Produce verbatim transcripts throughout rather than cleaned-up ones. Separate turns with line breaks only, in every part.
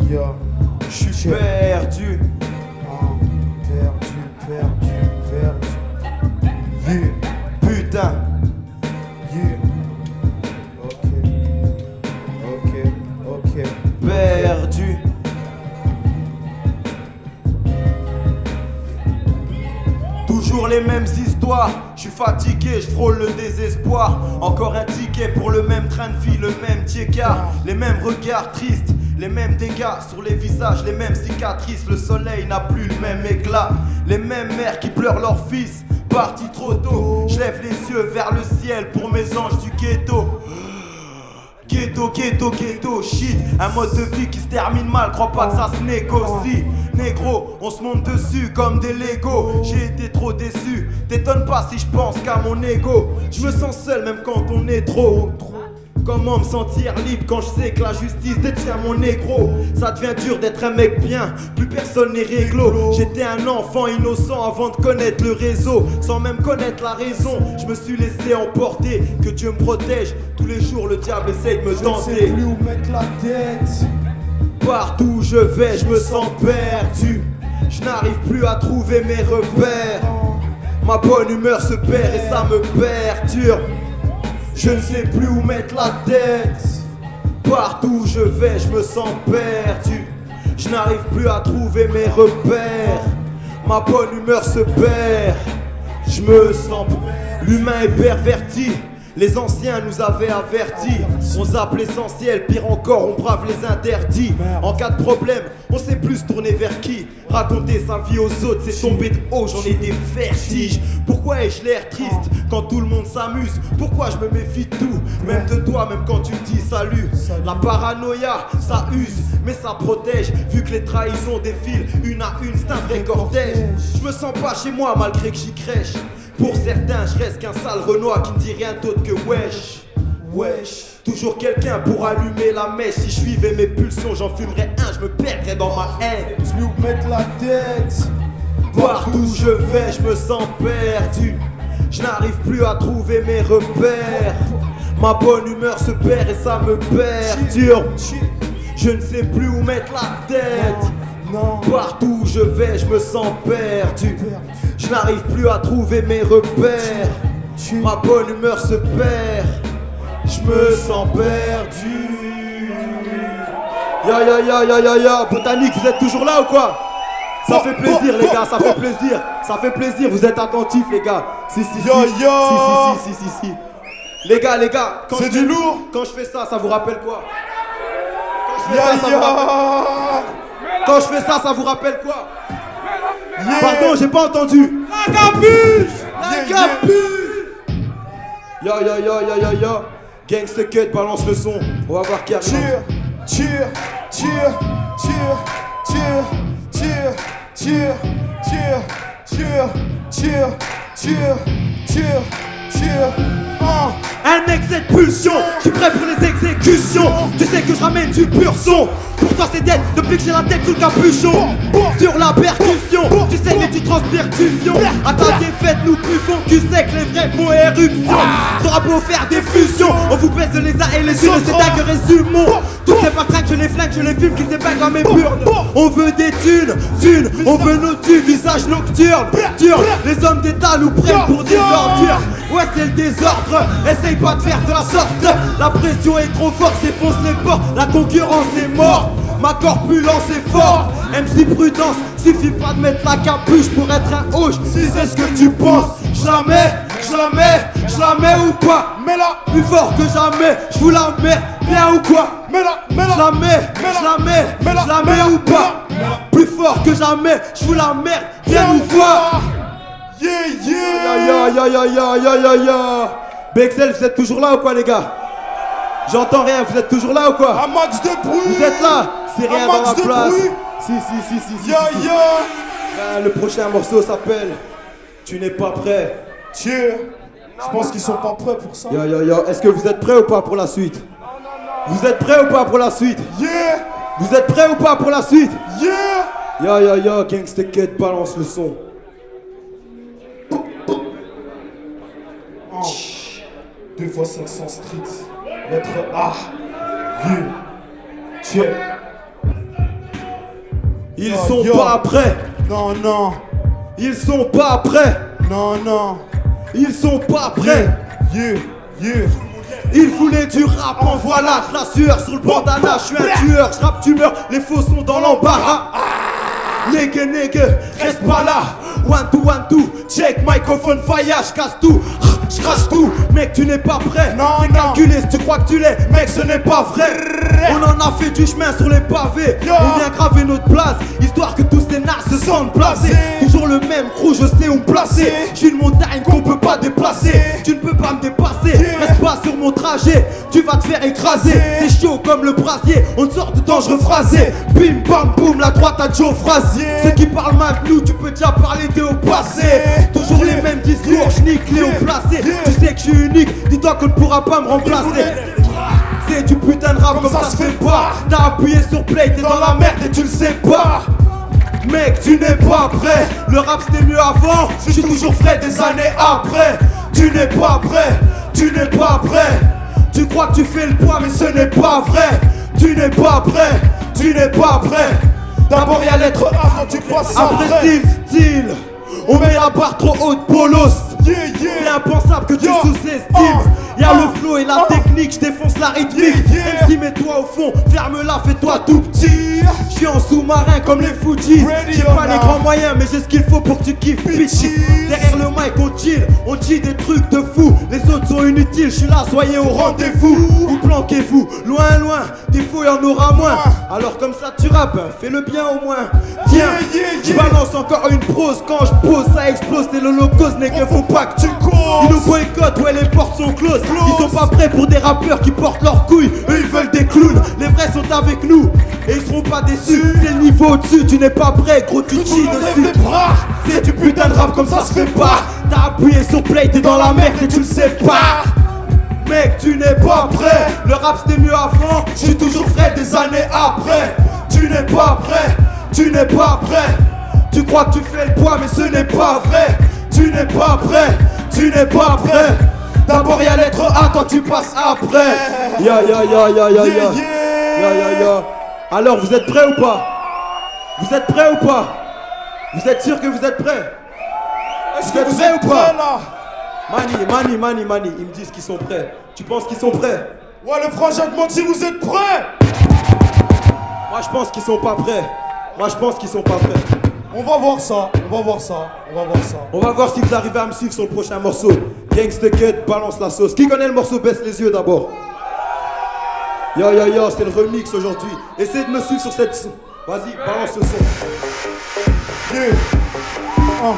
yo,
je suis perdu.
Ah, perdu, perdu, perdu. Yeah,
Putain.
yeah. Ok, ok, ok.
Perdu. Toujours les mêmes histoires, je suis fatigué, je frôle le désespoir. Encore un ticket pour le même train de vie, le même tiécart. Les mêmes regards tristes, les mêmes dégâts sur les visages, les mêmes cicatrices. Le soleil n'a plus le même éclat. Les mêmes mères qui pleurent leur fils, parti trop tôt. Je lève les yeux vers le ciel pour mes anges du ghetto. Ghetto, ghetto, ghetto, shit. Un mode de vie qui se termine mal, crois pas que ça se négocie. Négro, on se monte dessus comme des Legos. J'ai été trop déçu, t'étonnes pas si je pense qu'à mon ego. Je me sens seul même quand on est trop. Comment me sentir libre quand je sais que la justice détient mon négro? Ça devient dur d'être un mec bien, plus personne n'est réglo. J'étais un enfant innocent avant de connaître le réseau. Sans même connaître la raison, je me suis laissé emporter. Que Dieu me protège, tous les jours le diable essaye de me
Je ne
tenter.
sais plus où mettre la tête.
Partout où je vais, je me sens perdu. Je n'arrive plus à trouver mes repères. Ma bonne humeur se perd et ça me perturbe. Je ne sais plus où mettre la tête. Partout où je vais, je me sens perdu. Je n'arrive plus à trouver mes repères. Ma bonne humeur se perd. Je me sens... L'humain est perverti. Les anciens nous avaient avertis. On zappe l'essentiel, pire encore, on brave les interdits. En cas de problème, on sait plus tourner vers qui. Raconter sa vie aux autres, c'est tomber de haut, j'en ai des vertiges. Pourquoi ai-je l'air triste quand tout le monde s'amuse? Pourquoi je me méfie de tout, même de toi, même quand tu me dis salut? La paranoïa, ça use, mais ça protège. Vu que les trahisons défilent une à une, c'est un vrai cortège. Je me sens pas chez moi malgré que j'y crèche. Pour certains, je reste qu'un sale Renoir qui ne dit rien d'autre que wesh. Wesh. Toujours quelqu'un pour allumer la mèche. Si je suivais mes pulsions, j'en fumerais un, je me perdrais dans ma haine.
Je sais plus où mettre la tête.
Partout où je vais, je me sens perdu. Je n'arrive plus à trouver mes repères. Ma bonne humeur se perd et ça me perturbe. Je ne sais plus où mettre la tête.
Non.
Partout où je vais, je me sens perdu. Je n'arrive plus à trouver mes repères. Ma bonne humeur se perd. Je me sens perdu. Ya ya ya ya ya ya. Botanique, vous êtes toujours là ou quoi? Ça fait plaisir les gars, ça fait plaisir. Ça fait plaisir, vous êtes attentifs les gars. Si si si.
Yo, yo.
Si si si si si si. Les gars, les gars, quand
C'est
je
du
fais-
lourd.
Quand je fais ça, ça vous rappelle quoi? Quand je fais
Ya
ça, ça vous rappelle-
ya.
Quand je fais ça, ça vous rappelle quoi?
Yeah.
Pardon, j'ai pas entendu. La capuche. La
Yeah,
capuche. Yo yo yo yo yo yo. Gangsta cut, balance le son. On va voir qui arrive.
Cheer, cheer, cheer, cheer, cheer, cheer, cheer, cheer, cheer, cheer, cheer, cheer, cheer. Ah.
Un excès de pulsion, je suis prêt pour les exécutions. Tu sais que je ramène du pur son. Pour toi c'est dead depuis que j'ai la tête sous le capuchon. Sur la percussion, tu sais mais tu transpires du fion. À ta défaite nous buvons, tu sais que les vrais font éruption. T'auras beau faire des fusions, on vous baisse les uns et les unes, c'est dingue que résumons. Toutes ces patraques, je les flingue, je les fume, qui s'épinglent à mes burnes. On veut des thunes, thunes, on veut nos thunes, visage nocturne, turne. Les hommes d'état nous prennent pour des ordures. Ouais c'est le désordre, essaye pas de faire de la sorte. La pression est trop forte, défonce les portes, la concurrence est morte. Ma corpulence est forte, M C prudence, suffit pas de mettre la capuche pour être un hoche. Si c'est ce que tu penses, jamais, jamais, jamais ou pas.
Mais là,
Plus fort que jamais, je vous la mets, bien ou quoi.
mais là, mais là.
Jamais, jamais, jamais ou pas. Plus fort que jamais, je vous la merde, bien ou quoi.
Yeah,
Ya
yeah.
ya ya ya ya ya ya. B X L, vous êtes toujours là ou quoi les gars? J'entends rien, vous êtes toujours là ou quoi?
Un max de bruit.
Vous êtes là? C'est rien
Un
dans
max
la
de
place.
bruit.
Si si si si si.
Ya
si, si.
ya.
Ben, le prochain morceau s'appelle Tu n'es pas prêt.
Cheer. Je pense qu'ils sont pas prêts pour ça.
Ya ya ya. Est-ce que vous êtes prêts ou pas pour la suite? Vous êtes prêts ou pas pour la suite?
Yeah,
Vous êtes prêts ou pas pour la suite?
yeah.
Ya ya ya, Gangsta Cut, balance le son.
Un. Deux fois cinq cents street. Lettre A. Yeah. Cheer.
Ils
Yo,
sont
yo.
pas prêts.
Non, non,
Ils sont pas prêts.
non, non.
Ils sont pas prêts.
Yeah, yeah.
Il voulait du rap, en voilà la sueur sur le bandana. Je suis un tueur, je rappe, tu meurs, les faux sont dans l'embarras. Nègre, nègre, reste pas là. One, two, one, two, check, microphone, fire, je casse tout, je crache tout. Mec, tu n'es pas prêt,
Non,
c'est
non.
calculé si tu crois que tu l'es. Mec, ce n'est pas vrai. On en a fait du chemin sur les pavés.
Yo.
On vient graver notre place, histoire que tous ces nazes se sentent placés. Toujours le même crew, je sais où me placer. J'ai une montagne qu'on peut pas déplacer. Tu ne peux pas me dépasser, reste pas sur mon trajet. Tu vas te faire écraser, c'est chaud comme le brasier. On te sort de dangereux phrasé. Bim bam boum, la droite à Joe Frazier. Ceux qui parlent mal de nous, tu peux déjà parler d'eux au passé. Toujours les mêmes discours, je nique Léo placé. Tu sais que je suis unique, dis-toi qu'on ne pourra pas me remplacer. C'est du putain de rap comme ça se fait pas. T'as appuyé sur play, t'es dans la merde et tu le sais pas. Mec, tu n'es pas prêt. Le rap c'était mieux avant, je suis toujours frais des années après. Tu n'es pas prêt, tu n'es pas prêt. Tu crois que tu fais le poids mais ce n'est pas vrai. Tu n'es pas prêt, tu n'es pas prêt. D'abord y'a l'être A quand tu passes après. Après style, style, on met la barre trop haute, bolos.
Yeah,
C'est
yeah.
impensable que tu
Yo.
sous-estimes.
Oh.
Y'a
Oh.
le flow et la
Oh.
technique, je défonce la rythmique.
Yeah, yeah.
M C mets-toi au fond, ferme-la, fais-toi tout petit. Je suis en sous-marin comme les Fujis.
Ready
J'ai
or
pas les
not.
grands moyens mais j'ai ce qu'il faut pour que tu kiffes bitch.
Bitches.
Derrière le mic on chill, on dit des trucs de fou. Les autres sont inutiles, je suis là, soyez au rendez-vous. Où planquez-vous, loin loin, des fois y'en aura moins. Alors comme ça tu rappes, fais-le bien au moins. Tiens,
Yeah, yeah,
je
yeah.
balance encore une prose. Quand je pose ça explose, c'est l'holocauste, nègre, faut pas que tu
causes.
Ils nous boycottent, ouais les portes sont closes. Ils sont pas prêts pour des rappeurs qui portent leurs couilles. Eux ils veulent des clowns, les vrais sont avec nous. Et ils seront pas déçus, c'est le niveau au-dessus. Tu n'es pas prêt, gros tu chilles dessus.
Lève les bras.
C'est du putain de rap comme ça se fait pas. T'as appuyé sur play, t'es dans la merde et tu le sais pas. Mec, tu n'es pas prêt. Le rap c'était mieux avant, je suis toujours frais des années après. Tu n'es pas prêt, tu n'es pas prêt. Tu crois que tu fais le poids mais ce n'est pas vrai. Tu n'es pas prêt, tu n'es pas prêt. D'abord y'a l'être A, toi tu passes après. Ya ya ya ya ya ya.
Yeah,
Ya
yeah.
ya ya. Alors vous êtes prêts ou pas? Vous êtes prêts ou pas? Vous êtes sûr que vous êtes prêts?
Est-ce
Vous
que
êtes
vous
prêts
êtes
ou pas?
prêts là?
Mani, Mani, Mani, Mani, ils me disent qu'ils sont prêts. Tu penses qu'ils sont prêts?
Ouais, le frangin demande si vous êtes prêts.
Moi je pense qu'ils sont pas prêts. Moi je pense qu'ils sont pas prêts.
On va voir ça, on va voir ça, on va voir ça.
On va voir si vous arrivez à me suivre sur le prochain morceau. Gangsta Cut, balance la sauce. Qui connaît le morceau? Baisse les yeux d'abord. Yo yo yo, c'est le remix aujourd'hui. Essayez de me suivre sur cette... Vas-y, balance le son.
Yeah. Ah.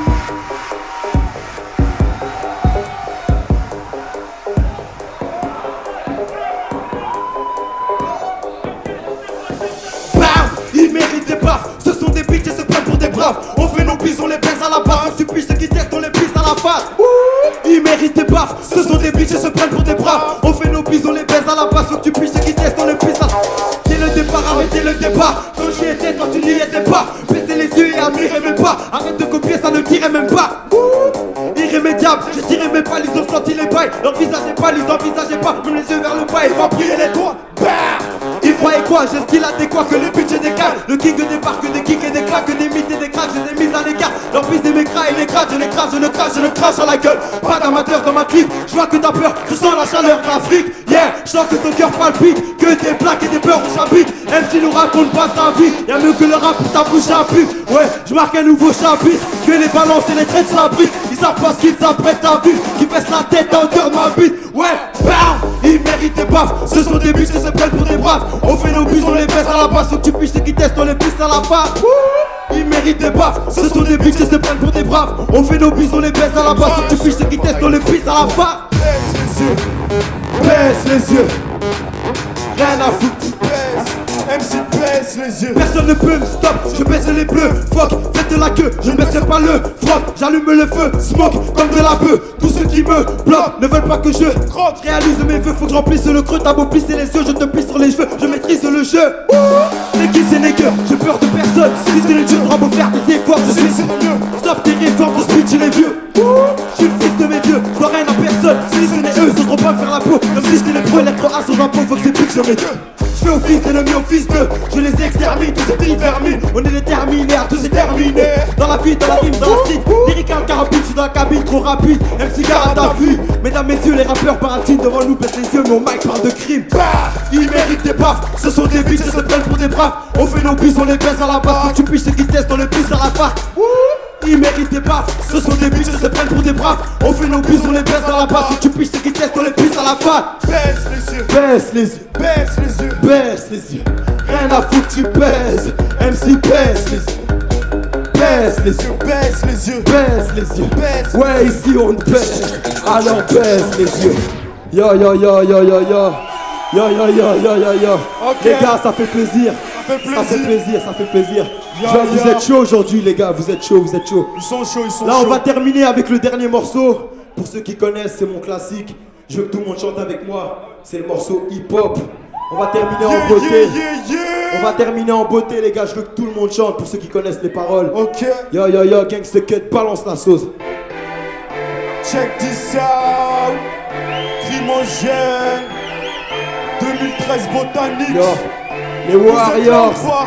Bam! Ils méritent des baffes. Ce sont des bitches et se prennent pour des braves. On fait nos bisous, on les baisse à la barre. Tu piches ceux qui testent, on les pisse à la face. Ils méritent des baffes. Ce sont des bitches et se prennent pour des braves. On fait nos bisous, on les baise à la base. Faut que tu piches ceux qui testent, on les pisse à la... Dès le départ, arrêtez le débat. Quand j'y étais, toi tu n'y étais pas. Baissez les yeux et admirez mes pas. Arrête de copier, ça ne tirait même pas. Irrémédiable, je tirais mes pas, ils ont senti les bails. Leur visage est pâle, ils envisageaient pas. Même les yeux vers le bas, ils vont prier les doigts. Ils croyaient quoi? J'ai ce style adéquat que les bitches décalent. Le king débarque, des kicks et des claques, des mythes et des cracks, je les ai mis à l'écart. Leur fils et mes cras et les cracks, je les crache, je le crache, je le crache à la gueule. Pas d'amateur dans ma clique, je vois que t'as peur, je sens la chaleur de l'Afrique. Yeah, je sens que ton cœur palpite, que des plaques et des peurs où j'habite. M C nous raconte pas ta vie, y'a mieux que le rap pour ta bouche à pute. Ouais, je marque un nouveau chapitre, que les balances et les traits s'abritent. Ils savent pas ce qu'ils s'apprêtent à vivre, qui baissent la tête à hauteur de ma bite. Ouais, bam, ils méritent des baffes, ce sont des biches qui se prennent pour des braves. On fait nos bisous, on les baisse à la base, faut que tu puisses ceux qui testent, on les pisse à la base. Ils méritent des baffes, ce sont des biches qui se prennent pour des braves. On fait nos bisous, on les baisse à la base, faut que tu puisses ceux qui testent, on les pisse à la face.
Baisse les yeux,
Baisse les yeux, rien à foutre.
baisse. M C baisse les yeux.
Personne ne peut me stop, je baisse les bleus. Fuck, faites de la queue, je ne baisserai pas le froc. J'allume le feu, smoke comme de la bœuf. Tous ceux qui me bloquent ne veulent pas que je croque. Réalise mes vœux, faut que je remplisse le creux. T'as beau plisser les yeux, je te pisse sur les cheveux. Je maîtrise le jeu. C'est qui ces nègres? J'ai peur de personne. Si c'est les dieux, t'auras beau faire des efforts. Je suis mieux. Stop tes réformes, de speech les vieux. Je suis le fils de mes vieux, je dois rien à personne. Si ce n'est eux, ils oseront pas me faire la peau. Comme si j'étais les pro, lettre A sur un pot, faut que c'est plus que je mets. Je fais office d'ennemi, office de. Je les extermine, tous ces petits vermines. On est déterminés à tous les terminer. Dans la vie, dans la rime, dans la street. Lyrical carabine, je suis dans la cabine, trop rapide. M C garde à vue. Mesdames, messieurs, les rappeurs paratinent devant nous, baissent les yeux, mon mic parle de crime. Ils méritent des baffes, ce sont des bitches, se prennent pour des braves. On fait nos bis, on les baisse à la base. Quand tu piches, ceux qui testent, on les pisse à la fac. Ils méritent des baffes, ce sont des bitches, se prennent pour des braves. On fait nos bis, on les baisse à la base. Quand tu piches, ceux qui testent, on les pisse à la fac.
Baisse les yeux,
Baisse les yeux,
baisse les yeux,
baisse les yeux. Rien à foutre, tu pèses. M C baisse les yeux. Baisse les yeux,
baisse les yeux,
baisse les yeux.
baisse.
Ouais, ici on baisse, alors baisse les yeux. Yo yo yo yo yo yo. Yo yo yo yo yo yo.
Ok.
Les gars, ça fait plaisir.
Ça fait
Ça fait
plaisir.
plaisir, ça fait plaisir.
Yo,
Genre, vous
yo.
êtes chaud aujourd'hui, les gars, vous êtes chaud, vous êtes chaud.
Ils sont chauds, ils sont
Là,
chauds.
on va terminer avec le dernier morceau. Pour ceux qui connaissent, c'est mon classique. Je veux que tout le monde chante avec moi. C'est le morceau hip-hop. On va terminer en
Yeah,
beauté.
yeah, yeah, yeah.
On va terminer en beauté, les gars. Je veux que tout le monde chante pour ceux qui connaissent les paroles.
Ok,
Yo yo yo, Gangsta Cut, balance la sauce.
check this out. Crimogène. deux mille treize botanique.
Yo, les
Vous êtes là
Warriors.
ou pas?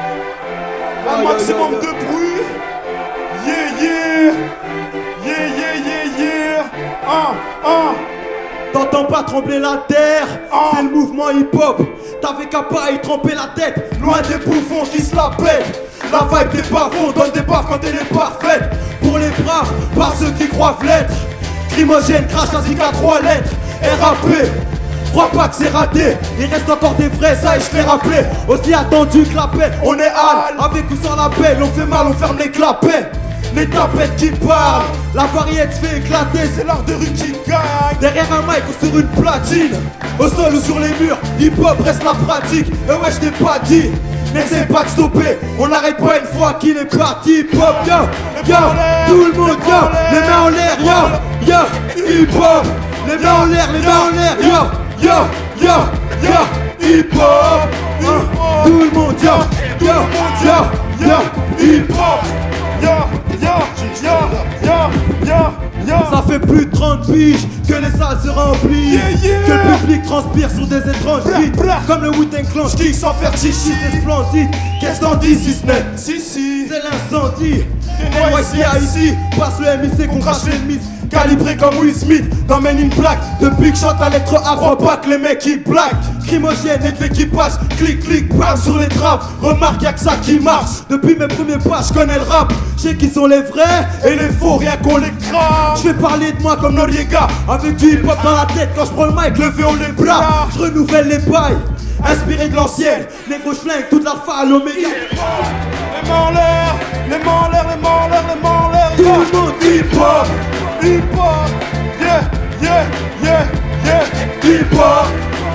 Un
Yo, yo,
maximum
yo, yo.
de bruit. Yeah, yeah. Yeah, yeah, yeah, yeah. Ah, ah.
T'entends pas trembler la terre,
Ah.
c'est le mouvement hip-hop. T'avais qu'à pas y tremper la tête, loin des bouffons qui se la pètent. La vibe des bas-fonds donne des baffes quand elle est parfaite. Pour les braves, par ceux qui croient l'être. Crimogène, crash, ainsi qu'à trois lettres. R A P, crois pas que c'est raté. Il reste encore des vrais, ça et je l'ai rappelé. Aussi attendu que la paix, on est hal. Avec ou sans la paix, on fait mal, on ferme les clapets. Les tapettes qui parlent, la variété se fait éclater, c'est l'art de rue qui gagne. Derrière un mic ou sur une platine, au sol ou sur les murs, hip-hop reste la pratique. Et ouais, je t'ai pas dit, n'essaie pas de stopper, on n'arrête pas une fois qu'il est parti. Hip-hop, yo, yo, tout le monde, yo, les mains en l'air, yo, yo, hip-hop, les mains en l'air, les mains en l'air, yo, yo, yo, yo, hip-hop, hein, tout le monde, yo, yo, yo, yo, hip-hop.
Yo, yo, yo, yo, yo, yo.
Ça fait plus de trente piges que les salles se remplissent.
Yeah, yeah.
Que le public transpire sur des étranges
Blah,
beats.
blah.
Comme le Wu-Tang Clan, j'kick sans faire chichi, c'est splendide. Qu'est-ce t'en dis si ce n'est?
Si, si.
C'est l'incendie.
N Y C
N Y C ici, passe le M I C qu'on crache l'ennemi. Calibré comme Will Smith, t'emmène une plaque. De Big Shot à lettre A, crois pas que les mecs qui blaguent. Crimogène et de l'équipage, clic clic, bam sur les trappes. Remarque y'a que ça qui marche. Depuis mes premiers pas, je connais le rap. Je sais qui sont les vrais et les faux, rien qu'on les crame. Je vais parler de moi comme Noriega, avec du hip hop dans la tête. Quand je prends le mic, levé haut les bras. Je renouvelle les bails, inspiré de l'ancienne. Négro flingue toute la falle, l'oméga.
Les mains en l'air, les mains en l'air, les mains en l'air, les mains en l'air.
Tout le monde hip hop,
Hip hop. Yeah, yeah, yeah, yeah.
hip hop.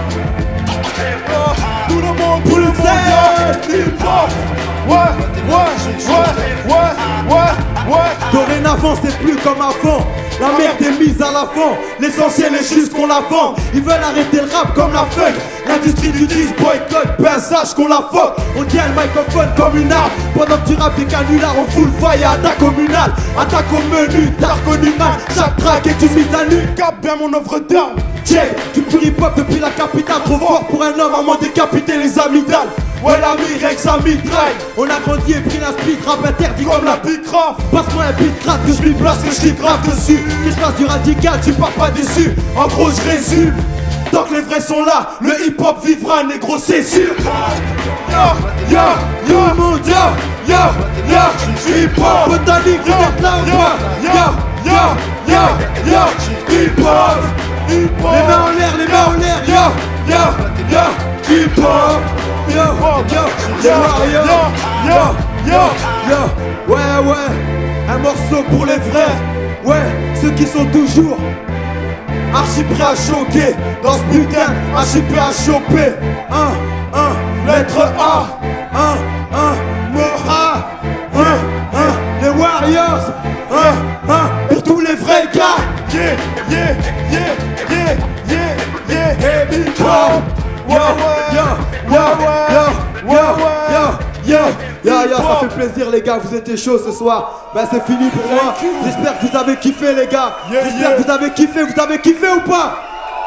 Ah, tout le monde, tout le monde. Yeah. Hip hop. Ouais, ouais, ouais, ouais, ouais, ouais.
Dorénavant c'est plus comme avant. La merde est mise à l'avant. L'essentiel est juste qu'on la vend. Ils veulent arrêter le rap comme la funk. L'industrie du disque boycott. Ben sache qu'on la fuck. On tient le microphone comme une arme. Pendant que tu rappes des canulars, on fout le fire. Attaque communale, attaque au menu. T'as reconnu mal, chaque track est une mise à nu.
Cap bien mon œuvre d'art.
Check, du pur hip-hop depuis la capitale. Trop fort pour un homme à m'en décapiter les amygdales. Ouais l'ami, Rex à mitraille. On a grandi et pris la speed, rap interdit
Comme la Bicraft.
Passe-moi un beat crade que je lui place, que je lui grave dessus. Que je fasse du radical, tu pars pas déçu. En gros je résume, tant que les vrais sont là, le hip-hop vivra, négro c'est sûr. Yo, yo, yo, mon yo, yo, yo, hip-hop botanique, vous êtes là ou pas? Yo, yo, yo, yo, hip-hop, hip-hop. Les mains en l'air, les mains en l'air, yo, yo, yo, hip-hop. Yo, yo, yo, yo, yo, yo, yo, ouais, ouais, un morceau pour les vrais, ouais, ceux qui sont toujours archi prêts à choquer, dans ce putain, archi prêts à choper, un, un, lettre A, un, un, mot A, un, un, les Warriors, un, un, pour tous les vrais gars,
Yeah, yeah, yeah, yeah, yeah, yeah.
hey, hip-hop. Yo, yo, yo, yo, yo, yo, yo, yo, yo, ça fait plaisir les gars, vous étiez chauds ce soir. Ben c'est fini pour moi. J'espère que vous avez kiffé les gars.
Yeah,
J'espère
yeah.
que vous avez kiffé, vous avez kiffé ou pas?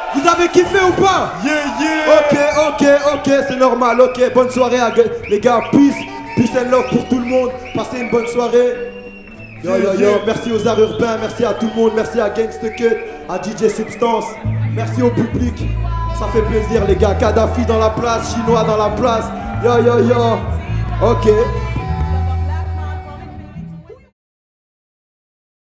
Vous avez kiffé ou pas?
Yeah, yeah.
Ok, ok, ok, c'est normal, ok. Bonne soirée à les gars, peace. Peace and love pour tout le monde. Passez une bonne soirée. Yo, yo, yo, merci aux arts urbains, merci à tout le monde, merci à Gangsta Cut, à D J Substance, merci au public. Ça fait plaisir les gars. Kadhafi dans la place, Chinois dans la place. Yo, yo, yo. Ok.